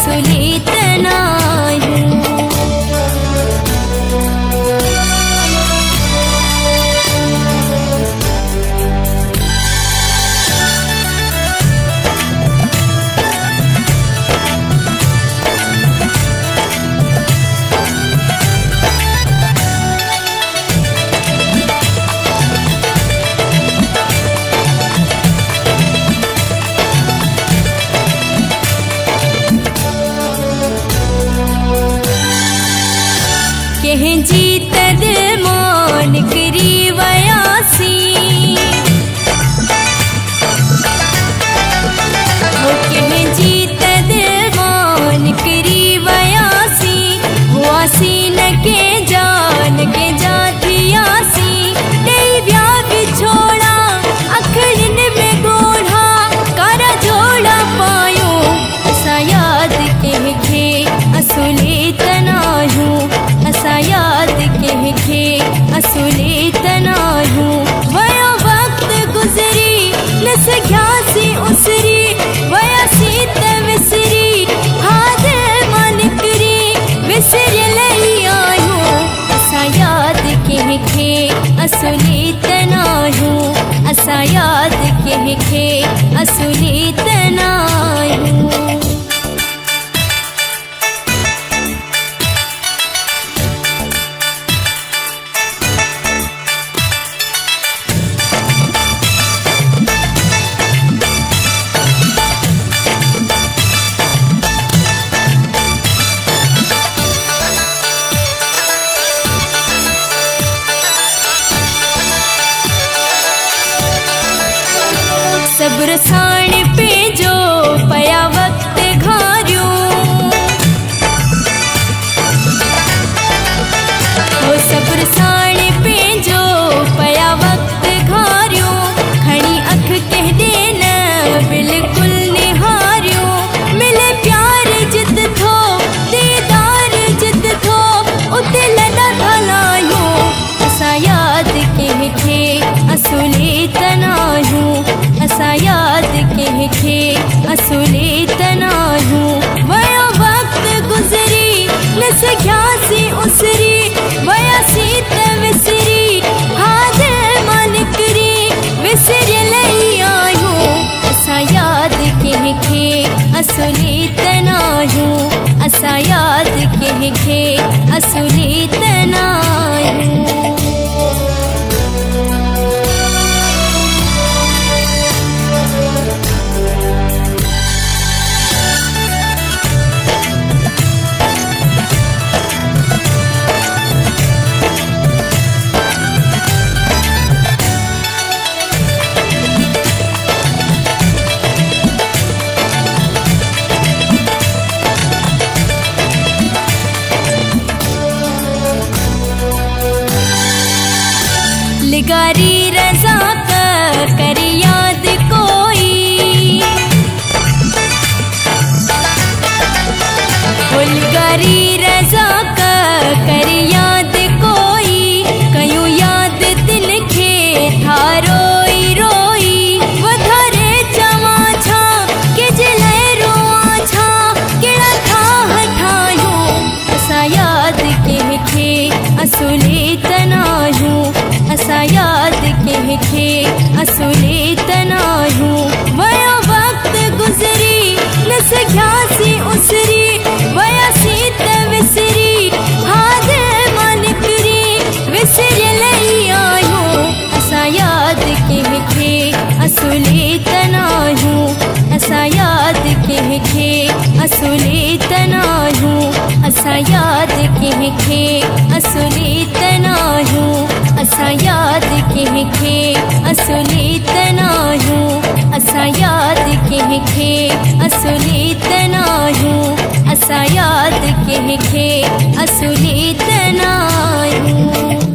असुलीत नायूं। कहीं जीत दिल मान करी वयासी, वो कहीं जीत दिल मान करी वयासी, हुआसी न के जाथियासी, नहीं ब्याह बिछोड़ा अखड़िन में गोढ़ा, कारा जोड़ा पायो असा याद कह के असुलीत नायूं, असा याद कह के असुलीत नायूं। वया वक्त गुजरी न सघियासी उसरी, वयासी त विसरी हाथ मन करी विसर लई आयूं, असा याद कह के असुलीत नायूं, असा याद कह के असुलीत नायूं। सब्र साण पे जो पया वक्त घारियों, वो सब्र साण पे जो पया वक्त घारियों, खड़ी अख कह देना बिल्कुल निहारियों, मिले प्यार जित थो दीदार जित थो, उते लदा भलायूं, असा याद कह के असुलीत नायूं, असा याद कह के असुलीत नायूं। वया वक्त गुजरी न सघियासी उसरी, वयासी त विसरी हाथ मन करी विसर लई आयूं, असा याद कह के असुलीत नायूं, असा याद कह के असुलीत नायूं। लिगारी रज़ा कर याद कोई, लिगारी रज़ा कर याद कोई, कयूं याद दिल खे था रोई रोई, वधारे चवा छा के जले रोआ छा, केड़ा था हठायूं, असा याद कह के असुलीत नायूं, असा याद कह के असुलीत नायूं। वया वक्त गुजरी न सघियासी उसरी, वयासी त विसरी हाथ मन करी विसर लई आयूं, असा याद कह के असुलीत नायूं, असा याद कह के असुलीत नायूं, असा याद कह के असुलीत नायूं, असा याद कह के असुलीत नायूं, असा याद कह के असुलीत नायूं, असा याद कह के असुलीत नायूं।